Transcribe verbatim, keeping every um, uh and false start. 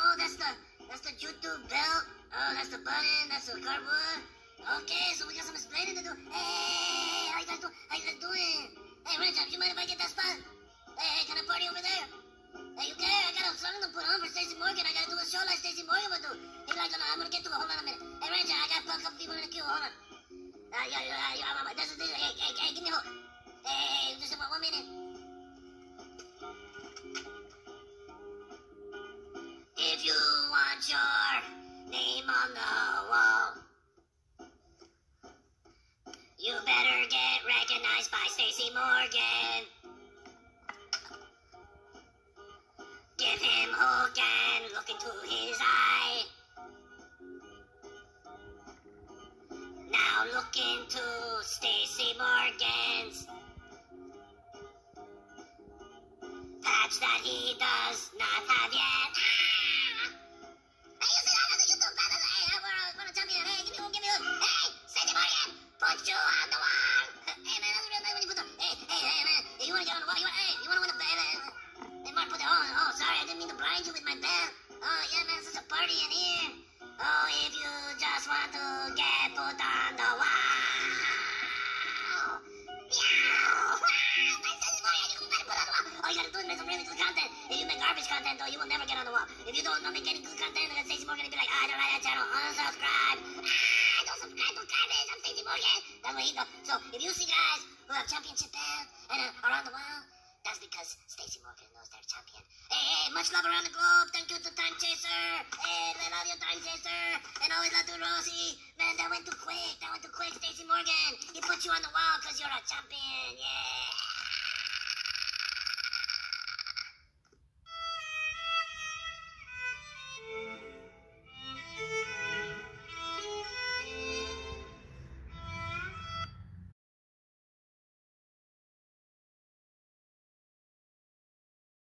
Oh, that's the that's the YouTube belt. Oh, that's the button. That's the cardboard. Okay, so we got some explaining to do. Hey, how you guys doing? How you guys doing? Hey, Rancho, you mind if I get that spot? Hey, hey, can I party over there? Hey, you care? I got a song to put on for Stacey Morgan. I gotta do a show like Stacey Morgan would do. He's like, I'm gonna get to it. Hold on a minute. Hey, Rancho, I got a couple people in the queue. Hold on. Uh, yeah, yeah, yeah, yeah. This is this. Hey, hey, hey, give me a hold. Hey, hey, just one, one minute. If you want your name on the wall, you better get recognized by Stacey Morgan. Give him hook and look into his eye. Now look into Stacey Morgan's patch that he does not have yet. Ah! Hey, you see that? That's a YouTube man. That's a, hey, we're, we're a champion. Hey, give me one, give me one. Hey, Stacey Morgan, put you on the wall. Hey, man, that's real nice when you put the... Hey, hey, hey, man. Hey, you want to get on the wall? You want, hey, you want to win a bell? Hey, Mark, put it on. Oh, sorry, I didn't mean to blind you with my bell. Oh, yeah, man, such a party in here. Oh, if you just want to get put on the wall. Meow. All you gotta do is make some really good content. If you make garbage content, though, you will never get on the wall. If you don't make any good content, then Stacey Morgan will be like, ah, I don't like that channel, unsubscribe. Ah, don't subscribe to garbage, I'm Stacey Morgan. That's what he does. So, if you see guys who have championship belts and are on the wall, that's because Stacey Morgan knows they're champion. Hey, hey, much love around the globe. Thank you to Time Chaser. Hey, I love you, Time Chaser. And always love to Rosie. Man, that went too quick. That went too quick, Stacey Morgan. He put you on the wall because you're a champion. Yeah.